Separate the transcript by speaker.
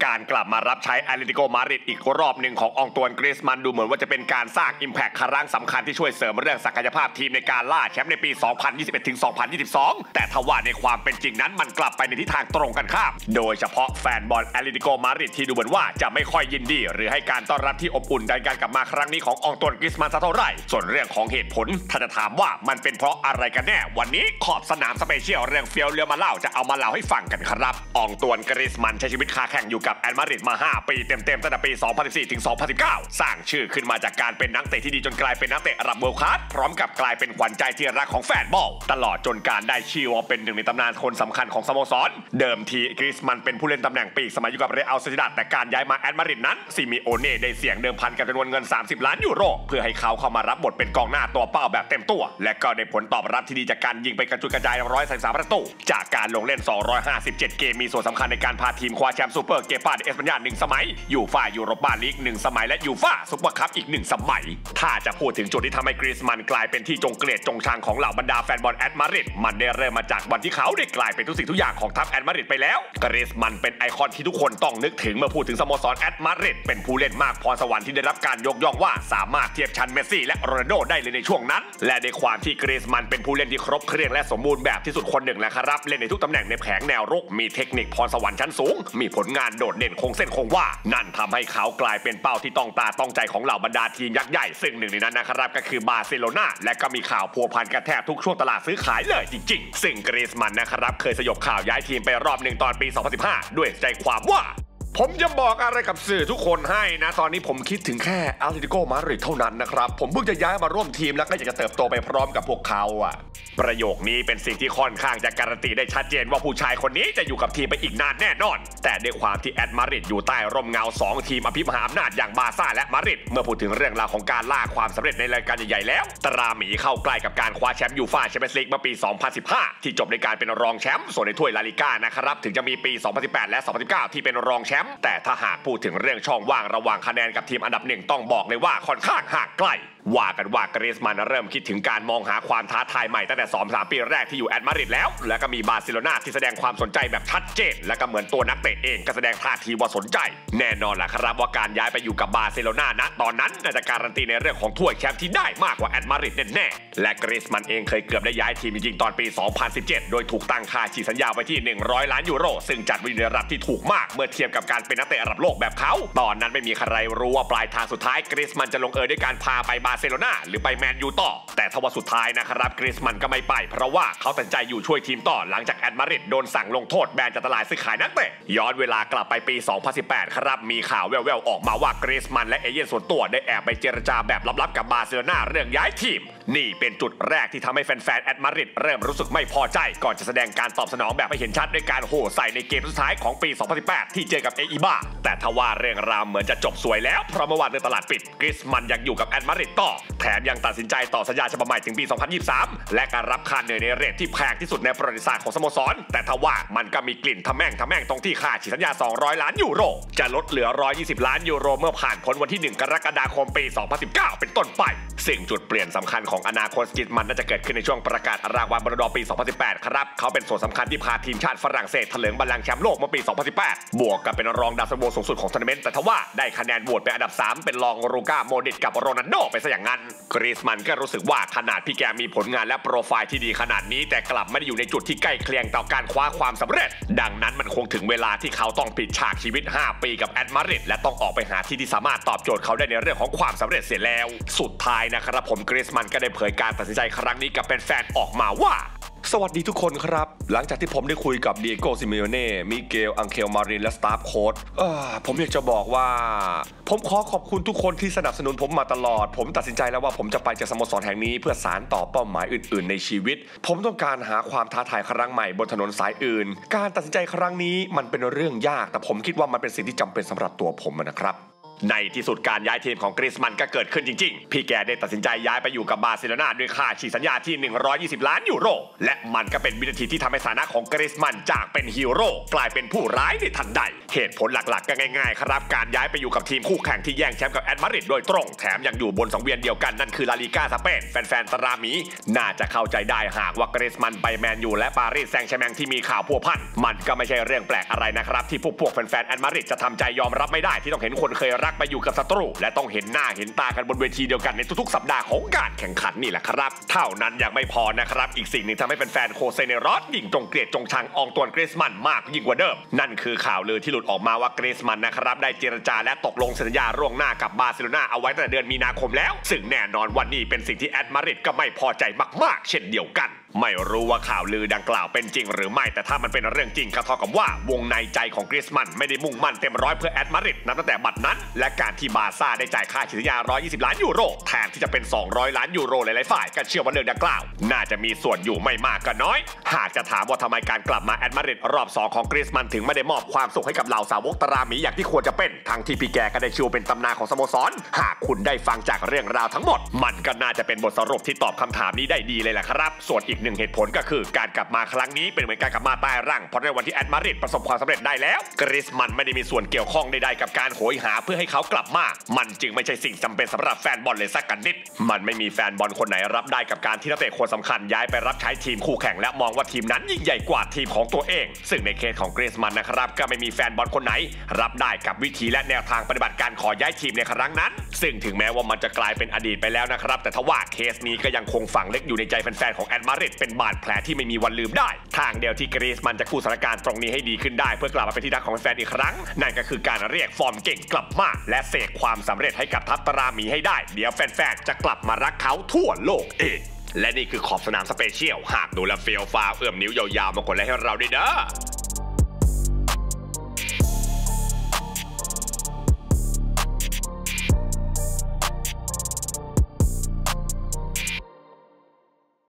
Speaker 1: การกลับมารับใช้แอตเลติโกมาดริดอีกรอบหนึ่งของอองตวนกริซมันดูเหมือนว่าจะเป็นการสร้างอิมแพคครั้งสำคัญที่ช่วยเสริมเรื่องศักยภาพทีมในการล่าแชมป์ในปี 2021-2022 แต่ทว่าในความเป็นจริงนั้นมันกลับไปในทิศทางตรงกันข้ามโดยเฉพาะแฟนบอลแอตเลติโกมาดริดที่ดูเหมือนว่าจะไม่ค่อยยินดีหรือให้การต้อนรับที่อบอุ่นในการกลับมาครั้งนี้ของอองตวนกริซมันสักเท่าไหร่ส่วนเรื่องของเหตุผลถ้าจะถามว่ามันเป็นเพราะอะไรกันแน่วันนี้ขอบสนามสเปเชียลเรื่องเฟี้ยวเรือมาเล่าจะเอามาเล่าให้ฟังกันครับอองตวนกริซมันใช้ชีวิตค้าแข่งอยู่กับแอตมาดริดมา5 ปีเต็มๆตั้งแต่ปี 2014 ถึง 2019 สร้างชื่อขึ้นมาจากการเป็นนักเตะที่ดีจนกลายเป็นนักเตะระดับเวิลด์คลาสพร้อมกับกลายเป็นขวัญใจที่รักของแฟนบอลตลอดจนการได้ชื่อว่าเป็นหนึ่งในตำนานคนสำคัญของสโมสรเดิมทีกริซมันเป็นผู้เล่นตำแหน่งปีกสมัยอยู่กับเรอัลโซซิดัดแต่การย้ายมาแอตมาดริดนั้นซิมิโอเน่ได้เสี่ยงเดิมพันกับจำนวนเงิน30 ล้านยูโรเพื่อให้เขาเข้ามารับบทเป็นกองหน้าตัวเป้าแบบเต็มตัวและก็ได้ผลตอบรับที่ดีจากการยิงไปกระจุยกระจาย133ประตูจากการลงเล่น257เกมมีส่วนสำคัญในการพาทีมคว้าแชมป์ซูเปอร์เกปาเดเอสปัญญา1 สมัยยูฟ่ายูโรปาลีก1 สมัยและยูฟ่าซุปเปอร์คัพอีก1 สมัยถ้าจะพูดถึงจุดที่ทำให้กริซมันกลายเป็นที่จงเกลียดจงชังของเหล่าบรรดาแฟนบอลแอตมาดริดมันได้เริ่มมาจากวันที่เขาได้กลายเป็นทุกสิ่งทุกอย่างของทัพแอตมาดริดไปแล้วกริซมันเป็นไอคอนที่ทุกคนต้องนึกถึงเมื่อพูดถึงสโมสรแอตมาดริดเป็นผู้เล่นมากพรสวรรค์ที่ได้รับการยกย่องว่าสามารถเทียบชั้นเมสซี่และโรนัลโดได้เลยในช่วงนั้นและในความที่กริซมันเป็นผู้เล่นที่ครบเครื่องและสมบูรณ์แบบที่สุดคนหนึ่งแหละครับเล่นในทุกตำแหน่งในแผงแนวรุกมีเทคนิคพรสวรรค์ชั้นสูงมีผลงานโดดเด่นคงเส้นคงวานั่นทำให้เขากลายเป็นเป้าที่ต้องตาต้องใจของเหล่าบรรดาทีมยักษ์ใหญ่ซึ่งหนึ่งในนั้นนะครับก็คือบาร์เซโลนาและก็มีข่าวพัวพันกันแทบทุกช่วงตลาดซื้อขายเลยจริงๆซึ่งกริซมันนะครับเคยสยบข่าวย้ายทีมไปรอบหนึ่งตอนปี 2015 ด้วยใจความว่าผมจะบอกอะไรกับสื่อทุกคนให้นะตอนนี้ผมคิดถึงแค่แอตเลติโกมาดริดเท่านั้นนะครับผมเพิ่งจะย้ายมาร่วมทีมแล้วก็อยากจะเติบโตไปพร้อมกับพวกเขาประโยคนี้เป็นสิ่งที่ค่อนข้างจะการันตีได้ชัดเจนว่าผู้ชายคนนี้จะอยู่กับทีมไปอีกนานแน่นอนแต่ด้วยความที่แอตมาดริดอยู่ใต้ร่มเงา2 ทีมอภิมหาอำนาจอย่างบาร์ซ่าและมาดริดเมื่อพูดถึงเรื่องราวของการล่าความสำเร็จในรายการใหญ่ๆแล้วตราหมีเข้าใกล้กับการคว้าแชมป์ยูฟ่าแชมเปี้ยนส์ลีกเมื่อปี 2015 ที่จบในการเป็นรองแชมป์ส่วนในถ้วยลาลิก้านะครับถึงจะมีปี 2018 และ 2019 ที่เป็นรองแชมป์แต่ถ้าหากพูดถึงเรื่องช่องว่างระหว่างคะแนนกับทีมอันดับ1ต้องบอกเลยว่าค่อนข้างห่างไกลว่ากันว่ากริซมันเริ่มคิดถึงการมองหาความท้าทายใหม่ตั้งแต่ 2-3 ปีแรกที่อยู่แอตมาดริดแล้วก็มีบาร์เซโลนาที่แสดงความสนใจแบบชัดเจนและก็เหมือนตัวนักเตะเองก็แสดงท่าทีว่าสนใจแน่นอนแหละครับว่าการย้ายไปอยู่กับบาร์เซโลนาณตอนนั้นน่าจะการันตีในเรื่องของถ้วยแชมป์ที่ได้มากกว่าแอตมาดริดแน่ๆและกริซมันเองเคยเกือบได้ย้ายทีมจริงๆตอนปี 2017 โดยถูกตั้งค่าฉีกสัญญาไว้ที่100 ล้านยูโรซึ่งจัดไว้ในระดับที่ถูกมากเมื่อเทียบกับการเป็นนักเตะระดับโลกแบบเขาตอนนั้นไม่มีใครรู้ว่าปลายทางสุดท้ายกริซมันจะลงเอยด้วยการพาไปบาร์เซโลนาหรือไปแมนยูต่อแต่ทว่าสุดท้ายนะครับกริซมันก็ไม่ไปเพราะว่าเขาตัดใจอยู่ช่วยทีมต่อหลังจากแอตมาดริดโดนสั่งลงโทษแบนจากตลาดซื้อขายนักเตะย้อนเวลากลับไปปี 2018 ครับมีข่าวแว่วๆออกมาว่ากริซมันและเอเย่นส่วนตัวได้แอบไปเจรจาแบบลับๆกับบาร์เซโลนาเรื่องย้ายทีมนี่เป็นจุดแรกที่ทำให้แฟนๆแอตมาดริดเริ่มรู้สึกไม่พอใจก่อนจะแสดงการตอบสนองแบบให้เห็นชัดด้วยการโห่ใส่ในเกมสุดท้ายของปี 2018 ที่เจอกับเออิบาแต่ทว่าเรื่องราวเหมือนจะจบสวยแล้วเพราะเมื่อวานในตลาดปิดกริซมันยังอยู่กับแอตมาดริดต่อแถมยังตัดสินใจต่อสัญญาฉบับใหม่ถึงปี 2023 และการรับค่าเหนื่อยในเรทที่แพงที่สุดในประวัติศาสตร์ของสโมสรแต่ทว่ามันก็มีกลิ่นทะแม่งตรงที่ค่าฉีกสัญญา200 ล้านยูโรจะลดเหลือ120 ล้านยูโรเมื่อผ่านพ้นวันที่1 กรกฎาคมปี 2019 เป็นต้นไปสิ่งจุดเปลี่ยนสำคัญของอนาคตกริซมันน่าจะเกิดขึ้นในช่วงประกาศรางวัลบอลดอร์ปี 2018 ครับเขาเป็นส่วนสำคัญที่พาทีมชาติฝรั่งเศสเถลิงบัลลังก์แชมป์โลกเมื่อปี 2018 บวกกับเป็นรองดาวซันโวสูงสุดของทัวร์นาเมนต์แต่ทว่าได้คะแนนโหวตเป็นอันดับ 3 เป็นรองลูก้าโมดริชกับโรนัลโดไปซะอย่างนั้นกริซมันก็รู้สึกว่าขนาดพี่แกมีผลงานและโปรไฟล์ที่ดีขนาดนี้แต่กลับไม่ได้อยู่ในจุดที่ใกล้เคียงต่อการคว้าความสำเร็จดังนั้นมันคงถึงเวลาที่เขาต้องปิดฉากชีวิต5 ปีกับแอตมาดริดและต้องออกไปหาที่สามารถตอบโจทย์เขาได้ในเรื่องของความสำเร็จเสียแล้วสุดท้ายนะครับผมกริซมันก็ได้เผยการตัดสินใจครั้งนี้กับแฟนๆออกมาว่าสวัสดีทุกคนครับหลังจากที่ผมได้คุยกับเดียโกซิเมโอเน่มิเกลอังเคลมารินและสตาฟโค้ชผมอยากจะบอกว่าผมขอบคุณทุกคนที่สนับสนุนผมมาตลอดผมตัดสินใจแล้วว่าผมจะไปจากสโมสรแห่งนี้เพื่อสานต่อเป้าหมายอื่นๆในชีวิตผมต้องการหาความท้าทายครั้งใหม่บนถนนสายอื่นการตัดสินใจครั้งนี้มันเป็นเรื่องยากแต่ผมคิดว่ามันเป็นสิ่งที่จำเป็นสำหรับตัวผมนะครับในที่สุดการย้ายทีมของกริซมันก็เกิดขึ้นจริงๆพี่แกได้ตัดสินใจย้ายไปอยู่กับบาร์เซโลนาด้วยค่าฉีกสัญญาที่120 ล้านยูโรและมันก็เป็นวินาทีที่ทำให้สถานะของกริซมันจากเป็นฮีโร่กลายเป็นผู้ร้ายในทันใดเหตุผลหลักๆก็ง่ายๆครับการย้ายไปอยู่กับทีมคู่แข่งที่แย่งแชมป์กับแอตมาดริดโดยตรงแถมยังอยู่บนสังเวียนเดียวกันนั่นคือลาลีกาสเปนแฟนๆตราหมีน่าจะเข้าใจได้หากว่ากริซมันไปแมนยูและปารีสแซงต์แชร์แมงที่มีข่าวพัวพันมันก็ไม่ใช่เรื่องแปลกอะไรนะครับที่พวกแฟนๆแอตมาดริดจะทำใจยอมรับไม่ได้ที่ต้องเห็นคนเคยรักไปอยู่กับศัตรูและต้องเห็นหน้าเห็นตากันบนเวทีเดียวกันในทุกๆสัปดาห์ของการแข่งขันนี่แหละครับเท่านั้นยังไม่พอนะครับอีกสิ่งหนึ่งทำให้แฟนๆโคเซเนรอสยิ่งจงเกลียดจงชังอองตวนกริซมันมากยิ่งกว่าเดิมนั่นคือข่าวลือที่หลุดออกมาว่ากริซมันนะครับได้เจรจาและตกลงสัญญาล่วงหน้ากับบาร์เซโลนาเอาไว้ตั้งแต่เดือนมีนาคมแล้วซึ่งแน่นอนวันนี้เป็นสิ่งที่แอตมาดริดก็ไม่พอใจมากๆเช่นเดียวกันไม่รู้ว่าข่าวลือดังกล่าวเป็นจริงหรือไม่แต่ถ้ามันเป็นเรื่องจริงก็เท่ากับว่าวงในใจของกริซมันไม่ได้มุ่งมั่นเต็มร้อยเพื่อแอตมาดริดนับตั้งแต่บัดนั้นและการที่บาร์ซ่าได้จ่ายค่าสัญญา120 ล้านยูโรแทนที่จะเป็น200 ล้านยูโรหลายๆฝ่ายก็เชื่อว่าเรื่องดังกล่าวน่าจะมีส่วนอยู่ไม่มากก็น้อยหากจะถามว่าทำไมการกลับมาแอตมาดริดรอบ2ของกริซมันถึงไม่ได้มอบความสุขให้กับเหล่าสาวกตราหมีอย่างที่ควรจะเป็นทั้งที่พี่แกก็ได้ชื่อเป็นตำนานของสโมสรหากคุณได้ฟังจากเรื่องราวทั้งหมดมันก็น่าจะเป็นบทสรุปที่ตอบคำถามนี้ได้ดีเลยแหละครับส่วนอีกหนึ่งเหตุผลก็คือการกลับมาครั้งนี้เป็นเหมือนการกลับมาใต้ร่างเพราะในวันที่แอตมาดริดประสบความสำเร็จได้แล้วกริซมันไม่ได้มีส่วนเกี่ยวข้องใดๆกับการโหยหาเพื่อให้เขากลับมามันจึงไม่ใช่สิ่งจำเป็นสำหรับแฟนบอลเลยสักกันนิดมันไม่มีแฟนบอลคนไหนรับได้กับการที่นักเตะคนสำคัญย้ายไปรับใช้ทีมคู่แข่งและมองว่าทีมนั้นยิ่งใหญ่กว่าทีมของตัวเองซึ่งในเคสของกริซมันนะครับก็ไม่มีแฟนบอลคนไหนรับได้กับวิธีและแนวทางปฏิบัติการขอย้ายทีมในครั้งนั้นซึ่งถึงแม้ว่ามันจะกลายเป็นอดีตไปแล้วนะครับแต่ทว่าเคสนี้ก็ยังคงฝังลึกอยู่ในใจแฟนๆของแอตมาดริดเป็นบาดแผลที่ไม่มีวันลืมได้ทางเดียวที่กริซมันจะกู้สถานการณ์ตรงนี้ให้ดีขึ้นได้เพื่อกลับมาเป็นที่รักของแฟนอีกครั้งนั่นก็คือการเรียกฟอร์มเก่งกลับมาและเสกความสำเร็จให้กับทัพตราหมีให้ได้เดี๋ยวแฟนๆจะกลับมารักเขาทั่วโลกเองและนี่คือขอบสนามสเปเชียลหากดูแลเฟียวฟ้าเอื้อมนิ้วยาวๆมากดไลค์ให้เราด้วยเด้อ